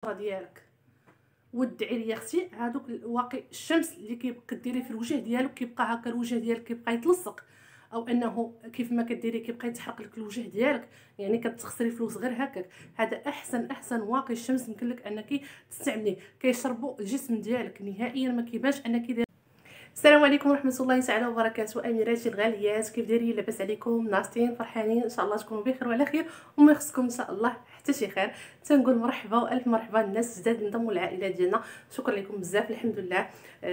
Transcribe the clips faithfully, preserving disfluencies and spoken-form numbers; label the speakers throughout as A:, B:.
A: البشره ديالك. ودعي لي اختي هذوك واقي الشمس اللي كيبقى ديري في الوجه ديالك كيبقى هكا الوجه ديالك كيبقى يتلصق، او انه كيف ما كديري كيبقى يتحرق لك الوجه ديالك، يعني كتخسري فلوس غير هكاك. هذا احسن احسن واقي الشمس يمكن لك انك تستعمليه، كيشربوا الجسم ديالك نهائيا، ما كيبانش انك داير. السلام عليكم ورحمه الله تعالى وبركاته. اميراتي الغاليات، كيف دايرين؟ لاباس عليكم؟ ناصتين فرحانين؟ ان شاء الله تكونوا بخير وعلى خير وما يخصكم ان شاء الله حتى شي خير. تنقول مرحبا والف مرحبا الناس الجداد انضموا للعائله ديالنا، شكرا لكم بزاف. الحمد لله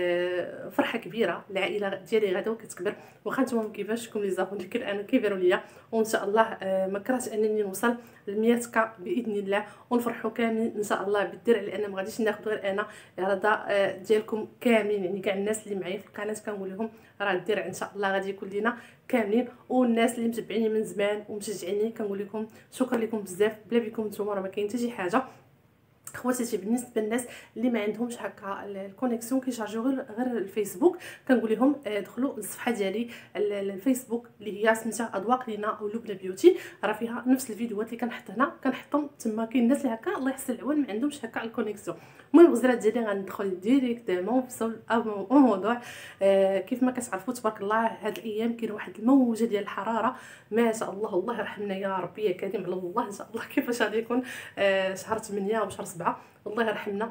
A: أه فرحه كبيره، العائله ديالي غدا وكتكبر، واخا نتوما كيفاشكم لي زابون اللي انا كيبانوا ليا، وان شاء الله أه ما كرهتش انني نوصل ل مية كا باذن الله، ونفرحوا كاملين ان شاء الله بالدرع، لان ما غاديش ناخذ غير انا رضا أه ديالكم كاملين، يعني كاع الناس اللي معايا في القناه كنقول لهم راه الدرع ان شاء الله غادي يكون لينا كاملين، والناس اللي متبعيني من زمان ومشجعيني كنقول لكم شكرا لكم بزاف، بلا بكم نتوما راه ما كاين حتى شي حاجه. خواتاتي بالنسبه للناس اللي ما عندهمش هكا الكونيكسيون كيشارجيو غير غير الفيسبوك، كنقول لهم دخلوا للصفحه ديالي الفيسبوك اللي هي سميتها اذواق لينا او لبنى بيوتي، راه فيها نفس الفيديوهات اللي كنحط هنا كنحطهم تما. كاين الناس اللي هكا الله يحسن العوان ما عندهمش هكا الكونيكسيون. المهم الغزالات ديالي غندخل ديريكتومون في صلب الموضوع. آه كيف ما كتعرفوا تبارك الله هاد الايام كاين واحد الموجه ديال الحراره ما شاء الله، الله يرحمنا يا ربي يا كريم على الله ان شاء الله. كيفاش غادي يكون آه شهر ثمانية وشهر سبعة، الله يرحمنا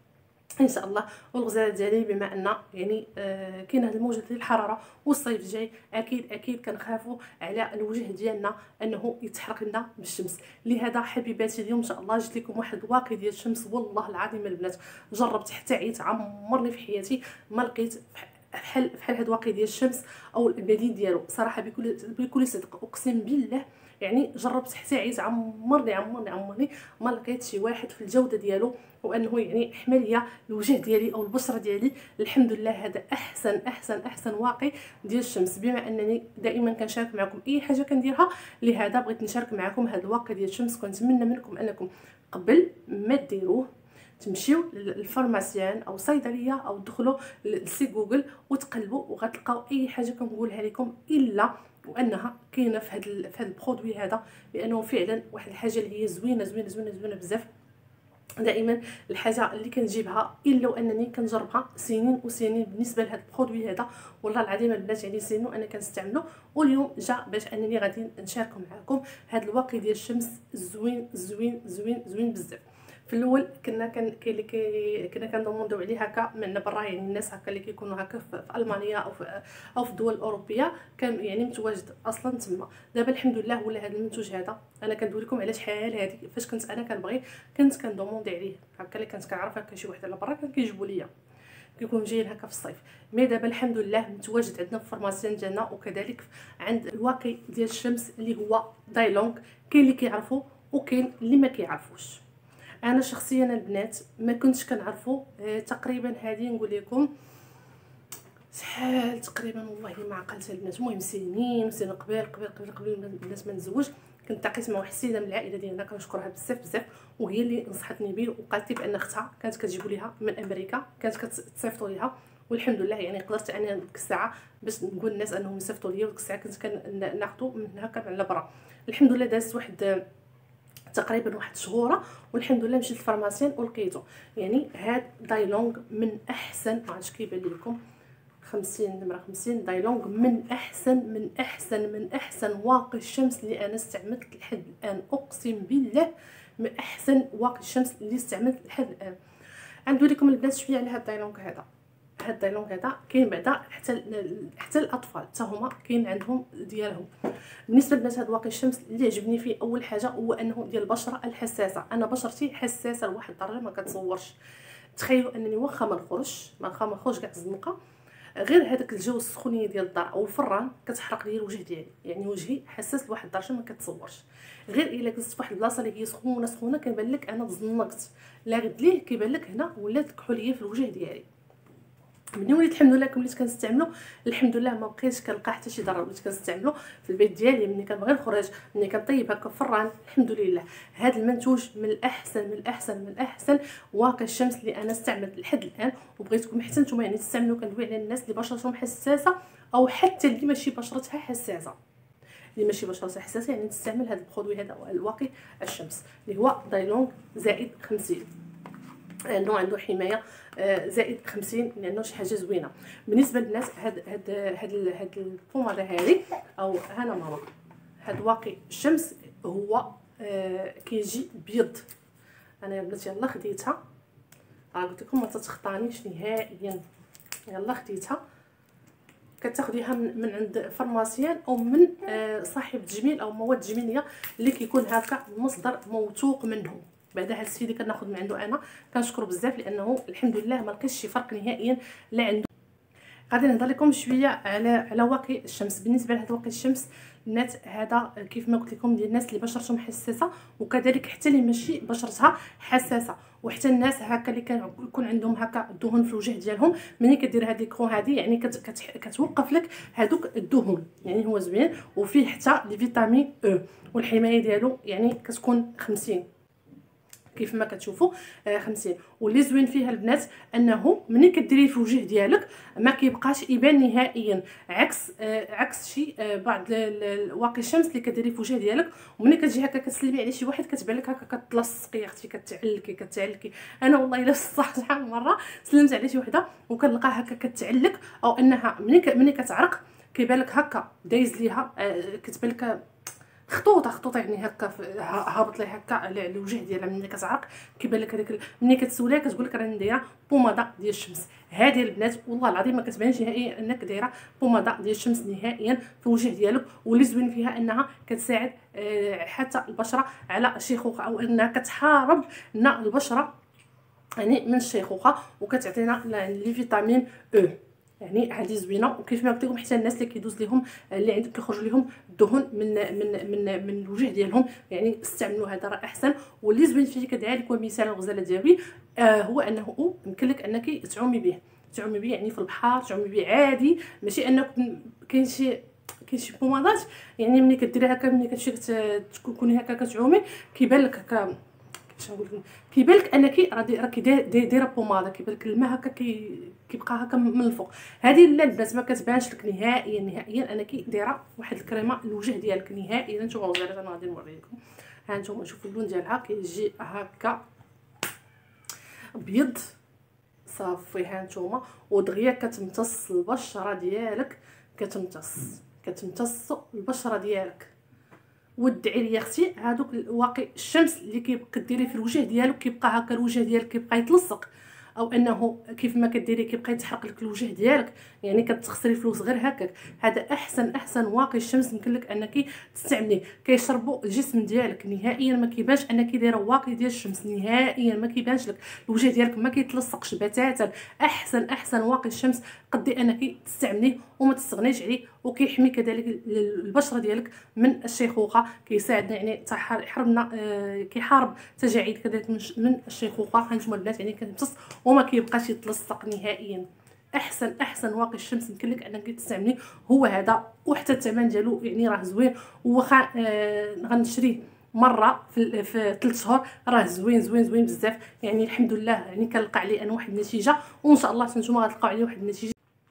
A: ان شاء الله. والغزاله ديالي بما ان يعني آه كاين هذه الموجه ديال الحراره والصيف جاي، اكيد اكيد كنخافوا على الوجه ديالنا انه يتحرق لنا بالشمس. لهذا حبيباتي اليوم ان شاء الله جبت لكم واحد الواقي ديال الشمس، والله العظيم البنات جربت حتى عيت عمرني في حياتي ما لقيت بحال بحال هاد الواقي ديال الشمس او البديل ديالو صراحه، بكل بكل صدق اقسم بالله. يعني جربت حتى عيت عمرني عمرني عمرني ما لقيت شي واحد في الجوده ديالو، وانه يعني حمل ليا الوجه ديالي او البشره ديالي. الحمد لله هذا احسن احسن احسن واقي ديال الشمس. بما انني دائما كنشارك معكم اي حاجه كنديرها، لهذا بغيت نشارك معكم هذا الواقي ديال الشمس. كنتمنى منكم انكم قبل ما ديروه تمشيو للفارماسيان او صيدليه او تدخلوا لسي جوجل وتقلبوا وغتلقاو اي حاجه كنقولها لكم الا وانها كاينه في هذا في هذا البرودوي هذا، لانه فعلا واحد الحاجه اللي هي زوينه زوينه زوينه زوينه بزاف. دائما الحاجه اللي كنجيبها الا وانني كنجربها سنين وسنين بالنسبه لهذا البرودوي هذا، والله العظيم البنات يعني سنين وانا كنستعملو، واليوم جا باش انني غادي نشاركو معكم هذا الواقي ديال الشمس زوين زوين زوين زوين بزاف. في الاول كنا كان كاين اللي كنا كندوموندو عليه هكا من برا، يعني الناس هكا اللي كيكونوا هكا في المانيا او في او في الدول الاوروبيه كان يعني متواجد اصلا تما. دابا الحمد لله ولا هذا المنتوج هذا انا كندوي لكم على شحال هذه فاش كنت انا كنبغي كنت كندوموندي عليه هكا، اللي كنت كنعرف هكا شي واحد على برا كان كيجيبوا ليا كيكون جايين هكا في الصيف. مي دابا الحمد لله متواجد عندنا في الفارماسيان ديالنا، وكذلك عند الواقي ديال الشمس اللي هو دايلونغ. كاين اللي كيعرفوا وكاين اللي ما كيعرفوش. انا شخصيا البنات ما كنتش كنعرفو آه تقريبا هذه نقول لكم شحال تقريبا والله ما عقلتها البنات. المهم سنين سنين قبل قبل قبل قبل الناس ما نتزوج كنت تلاقيت مع واحد السيده من العائله ديالنا كنشكرها بزاف بزاف، وهي اللي نصحتني به وقالت لي بان اختها كانت كتجيبوا ليها من امريكا، كانت كتصيفطوا ليها، والحمد لله يعني قدرت انا ديك الساعه باش نقول للناس انهم يصيفطوا ليا، وديك الساعه كنت كناخذوا من هكا على برا. الحمد لله دازت واحد تقريبا واحد شهوره والحمد لله مشيت للفارماسيان ولقيته. يعني هاد دايلونغ من احسن، ما عرفتش كيبان لكم خمسين نمره خمسين، دايلونغ من احسن من احسن من احسن واقي الشمس اللي انا استعملت لحد الان، اقسم بالله من احسن واقي الشمس اللي استعملت لحد الان. غندوي لكم البنات شويه على هاد دايلونغ هذا. هاد الدايلونغ هذا كاين بعدا حتى حتى الاطفال حتى هما كاين عندهم ديالهم. بالنسبه لبنات هاد واقي الشمس اللي عجبني فيه اول حاجه هو انه ديال البشره الحساسه. انا بشرتي حساسه لواحد الدرجه ما كتصورش. تخيلوا انني واخا ما نخرجش واخا ما نخرج كاع الزنقه، غير هذاك الجو السخونيه ديال الدار او الفران كتحرق لي الوجه ديالي، يعني وجهي حساس لواحد الدرجه ما كتصورش. غير الا جلست فواحد البلاصه اللي هي سخونه سخونه كيبان لك انا تزنقت، لا غد ليه كيبان لك هنا ولات كحوليه في الوجه ديالي. ملي وليت الحمد لله وليت كنستعملو الحمد لله ما بقيتش كنلقى حتى شي ضرر، وليت كنستعملو في البيت ديالي ملي كنبغي نخرج، ملي كنطيب هكا فران. الحمد لله هذا المنتوج من الاحسن من الاحسن من الاحسن واقي الشمس اللي انا استعملت لحد الان، وبغيتكم حتى نتوما يعني تستعملوا. كندوي على الناس اللي بشرتهم حساسه او حتى اللي ماشي بشرتها حساسه، اللي ماشي بشرتها حساسه يعني تستعمل هذا البرودوي هذا الواقي الشمس اللي هو دايلونغ زائد خمسين. لانه عنده حمايه زائد خمسين، لانه شي حاجه زوينه. بالنسبه للناس هاد هاد هاد هاد البوماده هذه او هنا ماما، هاد واقي الشمس هو آه كيجي بيض. انا يا بنات يلا خديتها، راه قلت لكم ما تتخطانيش نهائيا. يلا خديتها، كتاخديها من, من عند فرماسيان او من آه صاحب تجميل او مواد تجميليه اللي كيكون هكا مصدر موثوق منهم. بعد هاد السيدي كناخذ من عنده انا كنشكرو بزاف، لانه الحمد لله ما لقيتش شي فرق نهائيا لا عنده. غادي نهضر لكم شويه على على واقي الشمس. بالنسبه لهاد واقي الشمس البنات، هذا كيف ما قلت لكم ديال الناس اللي بشرتهم حساسه، وكذلك حتى اللي ماشي بشرتها حساسه، وحتى الناس هكا اللي كيكون عندهم هكا الدهون في الوجه ديالهم. ملي كدير هاد الكرون هادي يعني كت كت كتوقف لك هادوك الدهون. يعني هو زوين وفيه حتى لي فيتامين او، والحمايه ديالو يعني كتكون خمسين كيف ما كتشوفوا آه خمسين. واللي زوين فيها البنات انه ملي كديريه في الوجه ديالك ما كيبقاش يبان نهائيا، عكس آه عكس شي آه بعض واقي الشمس اللي كديريه في الوجه ديالك، وملي كتجي هكا كتسلمي على شي واحد كتبان لك هكا كتلصقي يا اختي، كتعلكي كتعلكي. انا والله الا صح شحال من مره سلمت على شي وحده وكنلقاها هكا كتعلك، او انها ملي ملي كتعرق كيبان لك هكا دايز ليها آه كتبان لك خطوطه خطوطه يعني هكا هابط لي هكا على الوجه ديالها. ملي كتعرق كيبان لك هذيك ملي كتسوليها كتقول لك راني دايره بوماده ديال الشمس. هذه البنات والله العظيم ما كتبانش نهائيا انك دايره بوماده ديال الشمس نهائيا في الوجه ديالك. واللي زوين فيها انها كتساعد حتى البشره على الشيخوخه، او انها كتحارب لنا البشره يعني من الشيخوخه، وكتعطينا لي فيتامين او. يعني هذه زوينه. وكيف ما قلت لكم حتى الناس اللي كيدوز لهم اللي عندك كيخرج لهم الدهون من من من من الوجه ديالهم يعني استعملوا هذا راه احسن. واللي زوين فيه كذلك ومثال الغزاله ديالي آه هو انه يمكن لك انك تعومي به تعومي به يعني في البحر، تعومي به عادي. ماشي انك كاين شي كاين شي بومادات يعني ملي كديري هكا ملي كتمشي تكوني هكا كتعومي كيبان لك هكا باش نقول لكم كيبان لك انك راكي دايره بوماده، كيبان لك الماء هكا كيبقى هكا من الفوق. هذه لا البنات ما كتبانش لك نهائيا نهائيا انك دايره واحد الكريمه الوجه ديالك نهائيا. نتوما غزاله انا غادي نوريكم. ها نتوما شوفوا اللون ديالها كيجي هكا ابيض صافي. ها نتوما ودغيا كتمتص البشره ديالك، كتمتص كتمتص البشره ديالك. ودعي لي يا اختي هادوك واقي الشمس اللي كيبقى ديري في الوجه ديالك كيبقى هكا الوجه ديالك كيبقى يتلصق، او انه كيف ما كديري كيبقى يتحرق لك الوجه ديالك يعني كتخسري فلوس غير هكاك. هذا احسن احسن واقي الشمس يمكن لك انك تستعمليه. كيشربوا الجسم ديالك نهائيا ما كيبانش انك دايره واقي ديال الشمس نهائيا، ما كيبانش لك الوجه ديالك ما كيتلصقش بتاتا. احسن احسن واقي الشمس قدي انك تستعمليه وما تستغنيش عليه. وكيحمي كذلك البشره ديالك من الشيخوخه، كيساعدنا يعني يحاربنا آه كيحارب تجاعيد كذلك من الشيخوخه. هانتوما البنات يعني كتمتص وما كيبقاش يتلصق نهائيا. احسن احسن واقي الشمس يمكن لك انك تستعمليه هو هذا. وحتى الثمن ديالو يعني راه زوين، وواخا آه غنشريه مره في في ثلاث شهور راه زوين زوين زوين بزاف. يعني الحمد لله يعني كنلقى عليه انا واحد النتيجه، وان شاء الله نتوما غتلقاو عليه واحد النتيجه.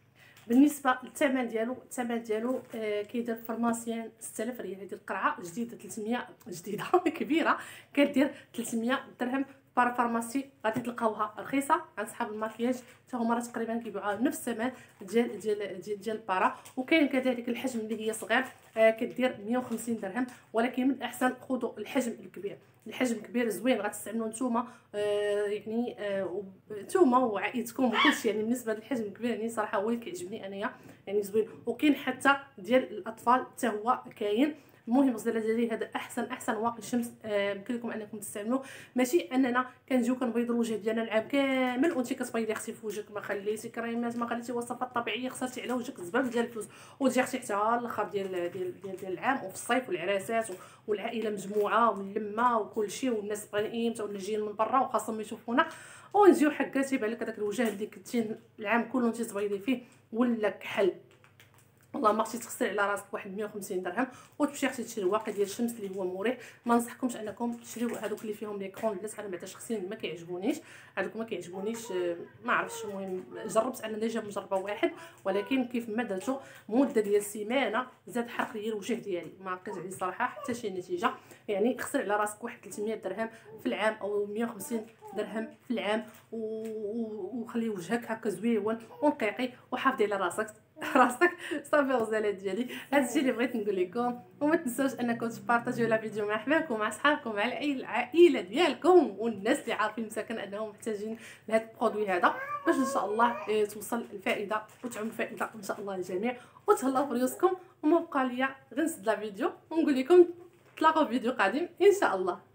A: بالنسبه للثمن ديالو الثمن ديالو آه كيدير فارماسيان ستة آلاف ريال. هذه القرعه جديده ثلاثمية جديده كبيره كدير ثلاثمية درهم. بارا فارماسي غادي تلقاوها رخيصه عند صحاب الماكياج حتى هما راه تقريبا كيبيعوها نفس الثمن ديال ديال ديال, ديال بارا. وكاين كذلك الحجم اللي هي صغير آه كدير مية وخمسين درهم، ولكن من الاحسن خذوا الحجم الكبير. الحجم كبير زوين غتستعملوه نتوما آه يعني نتوما آه وعائلتكم وكلشي. يعني بالنسبه للحجم الكبير يعني صراحه هو اللي كيعجبني انايا يعني زوين. وكاين حتى ديال الاطفال حتى هو كاين. المهم الغزاله ديالي هذا احسن احسن واقي الشمس يمكن آه لكم انكم تستعملوه. ماشي اننا كنجيو كنبيضوا الوجه ديالنا العام كامل وانت كتبيضي اختي في وجهك، ما خليتي كريمات ما خليتي وصفات طبيعيه، خسرتي على وجهك زبال ديال الفلوس، وتجي اختي حتى الاخر ديال ديال ديال, ديال العام وفي الصيف والعراسات والعائله مجموعه واللمه وكلشي والناس بغينا امتى ولا جايين من برا وخاصهم يشوفونا، ونجيو حكا تيبان لك هذاك الوجه اللي كنتي العام كله انت تبيضي فيه ولا كحل. والله ما خصك تخسري على راسك واحد مية وخمسين درهم وتمشي خصك تشري واقي ديال الشمس اللي هو مريح. ما ننصحكمش انكم تشريو هذوك اللي فيهم ليكرون البنات، انا بعدا شخصيا ما كيعجبونيش هذوك، ما كيعجبونيش ما عرفتش. المهم جربت انا ديجا مجربه واحد، ولكن كيف ما درتو مده ديال سيمانه زاد حرق لي الوجه ديالي، ما كانت عندي صراحه حتى شي نتيجه. يعني خسر على راسك واحد ثلاثمية درهم في العام او مية وخمسين درهم في العام، وخلي وجهك هكا زويون ونقيقي وحافظي على راسك راسك صافي غزالات ديالي. هذا الشيء اللي بغيت نقول لكم. وما تنساوش انكم تبارطاجيو لا فيديو مع احبابكم مع صحابكم مع العائله ديالكم والناس اللي عارفين مساكن انهم محتاجين لهذا البرودوي هذا، باش ان شاء الله توصل الفائده وتعم الفائده ان شاء الله للجميع وتهلاو في ريوسكم. وما بقى ليا غير نسد لا فيديو ونقول لكم تلاقاو في فيديو قادم ان شاء الله.